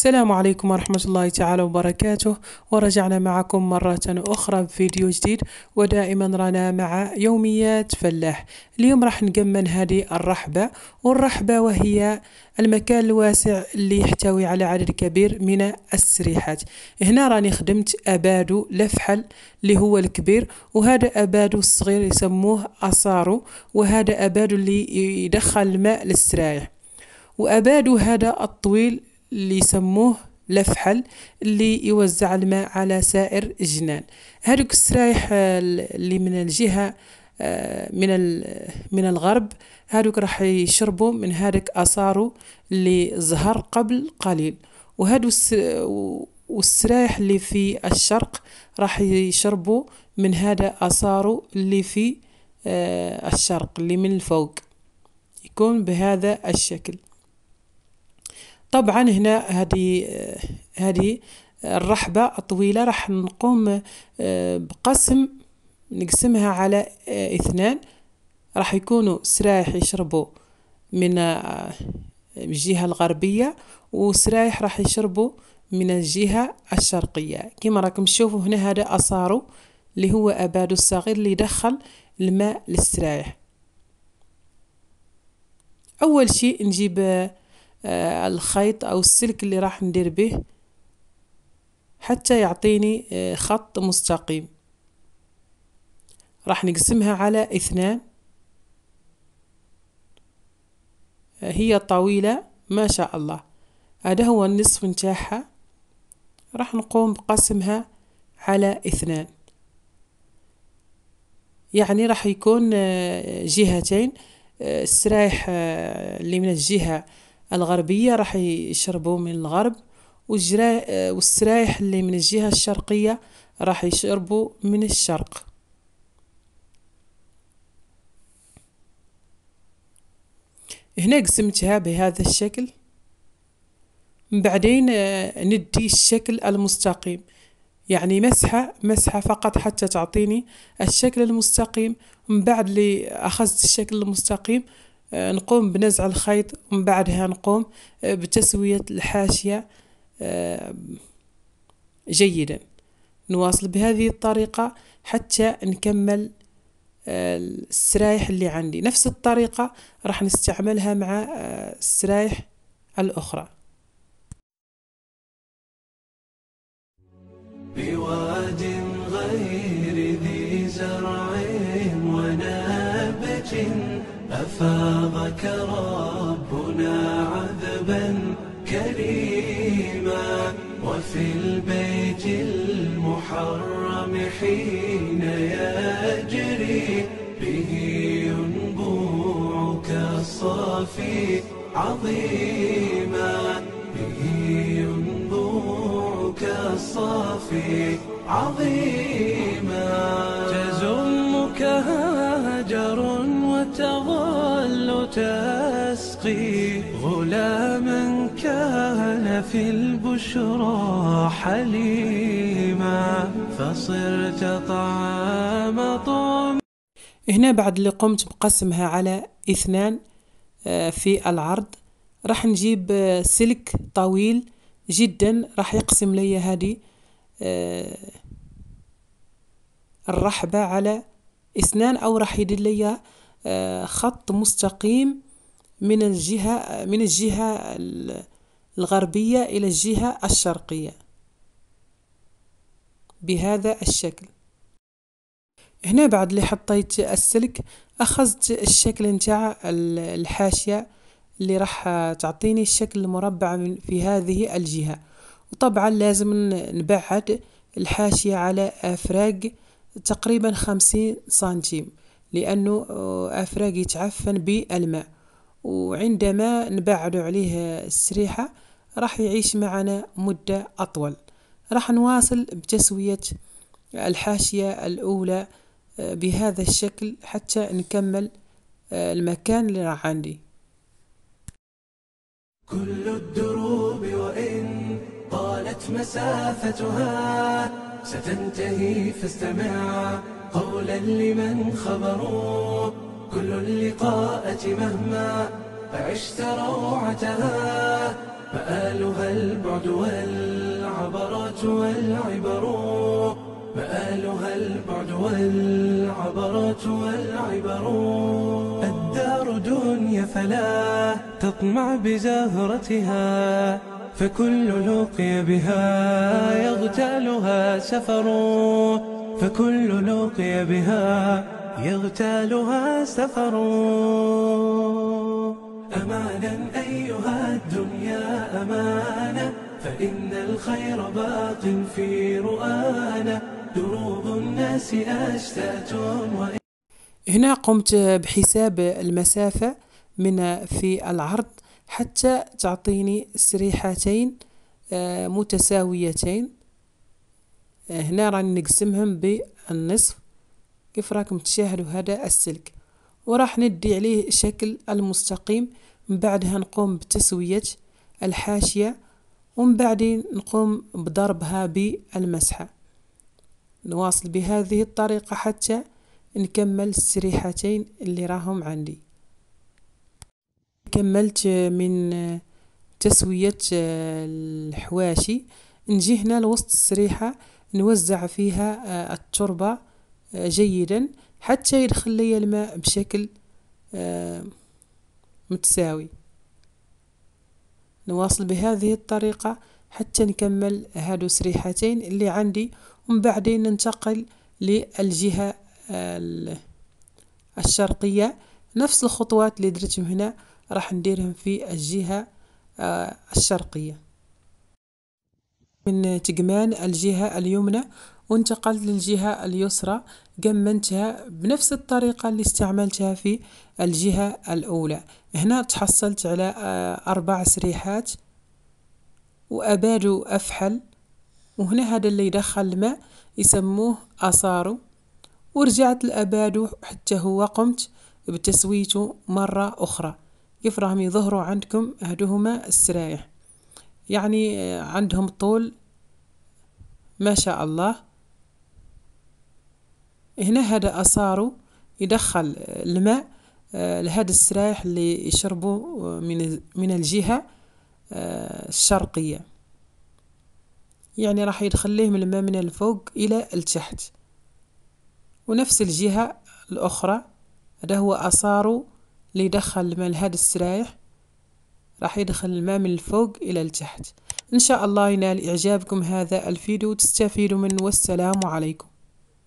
السلام عليكم ورحمة الله تعالى وبركاته، ورجعنا معكم مرة أخرى بفيديو جديد، ودائما رانا مع يوميات فلاح. اليوم راح نقمن هذه الرحبة، والرحبة وهي المكان الواسع اللي يحتوي على عدد كبير من السريحات. هنا راني خدمت أبادو لفحل اللي هو الكبير، وهذا أبادو الصغير يسموه أصارو، وهذا أبادو اللي يدخل الماء للسرايح. وأبادو هذا الطويل اللي يسموه لفحل اللي يوزع الماء على سائر الجنان. هذوك السرايح اللي من الجهة من الغرب، هذوك راح يشربوا من هذاك أصارو اللي ظهر قبل قليل، وهذو والسرايح اللي في الشرق راح يشربوا من هذا أصارو اللي في الشرق اللي من الفوق، يكون بهذا الشكل. طبعا هنا هذه الرحبة الطويلة راح نقوم نقسمها على 2. راح يكونوا سرايح يشربوا من الجهة الغربية، وسرايح راح يشربوا من الجهة الشرقية. كما راكم تشوفوا هنا هذا أصارو اللي هو أبادو الصغير اللي يدخل الماء للسرايح. أول شيء نجيب الخيط أو السلك اللي راح ندير به حتى يعطيني خط مستقيم. راح نقسمها على 2. هي طويلة ما شاء الله، هذا هو النصف نتاعها. راح نقوم بقسمها على 2، يعني راح يكون جهتين. السرايح اللي من الجهة الغربية راح يشربوا من الغرب، والسرايح اللي من الجهة الشرقية راح يشربوا من الشرق. هنا قسمتها بهذا الشكل. بعدين ندي الشكل المستقيم، يعني مسحة فقط حتى تعطيني الشكل المستقيم. من بعد اللي أخذت الشكل المستقيم نقوم بنزع الخيط، ومن بعدها نقوم بتسوية الحاشية جيدا. نواصل بهذه الطريقة حتى نكمل السرايح اللي عندي. نفس الطريقة راح نستعملها مع السرايح الأخرى. بواد غير ذي زرع ونبت أفاضك ربنا عذبا كريما، وفي البيت المحرم حين يجري به ينبوعك الصافي عظيما، به ينبوعك الصافي عظيما. تزمك هاجر وتظل تسقي غلاما كان في البشرى حليما، فصرت طعام طعم. هنا بعد اللي قمت بقسمها على 2 في العرض، راح نجيب سلك طويل جدا راح يقسم لي هذه الرحبة على 2، أو راح يدير لي خط مستقيم من الجهة الغربية إلى الجهة الشرقية بهذا الشكل. هنا بعد اللي حطيت السلك أخذت الشكل نتاع الحاشية اللي راح تعطيني الشكل المربع في هذه الجهة. وطبعا لازم نبعد الحاشية على أفراج تقريبا 50 سنتيم، لأنه أفراج يتعفن بالماء، وعندما نبعد عليه السريحة راح يعيش معنا مدة أطول. راح نواصل بتسوية الحاشية الأولى بهذا الشكل حتى نكمل المكان اللي راح عندي. كل الدروب وإن طالت مسافتها ستنتهي، فاستمع قولا لمن خبروا. كل اللقاءة مهما عشت روعتها مآلها البعد والعبرات والعبر، مآلها البعد والعبرات والعبر. الدار دنيا فلا تطمع بزهرتها، فكل لقي بها يغتالها سفر، فكل لقي بها يغتالها سفر. أمانا أيها الدنيا أمانة، فإن الخير باق في رؤانا، دروب الناس أشتات. هنا قمت بحساب المسافة من في العرض حتى تعطيني سريحتين متساويتين. هنا راني نقسمهم بالنصف كيف راكم تشاهدوا هذا السلك، وراح ندي عليه شكل المستقيم. من بعدها نقوم بتسوية الحاشية، ومن بعدين نقوم بضربها بالمسحة. نواصل بهذه الطريقة حتى نكمل السريحتين اللي راهم عندي. كملت من تسوية الحواشي، نجي هنا لوسط السريحة نوزع فيها التربة جيدا حتى يدخل لي الماء بشكل متساوي. نواصل بهذه الطريقة حتى نكمل هادو سريحتين اللي عندي، ومن بعدين ننتقل للجهة الشرقية. نفس الخطوات اللي درتهم هنا راح نديرهم في الجهة الشرقية. من تقمان الجهة اليمنى وانتقلت للجهة اليسرى، قمنتها بنفس الطريقة اللي استعملتها في الجهة الأولى. هنا تحصلت على 4 سريحات وأباد أفحل، وهنا هذا اللي يدخل الماء يسموه أصارو، ورجعت الأبادو حتى هو قمت بتسويته مرة أخرى. كيف راهم يظهروا عندكم هدوهما السرايح، يعني عندهم طول ما شاء الله. هنا هذا أصارو يدخل الماء لهذا السرايح اللي يشربوا من الجهة الشرقية، يعني راح يدخل لهم الماء من الفوق إلى التحت. ونفس الجهة الأخرى هذا هو أصارو اللي يدخل الماء لهذا السرايح، راح يدخل الماء من الفوق إلى التحت. إن شاء الله ينال إعجابكم هذا الفيديو وتستفيدوا منه، والسلام عليكم.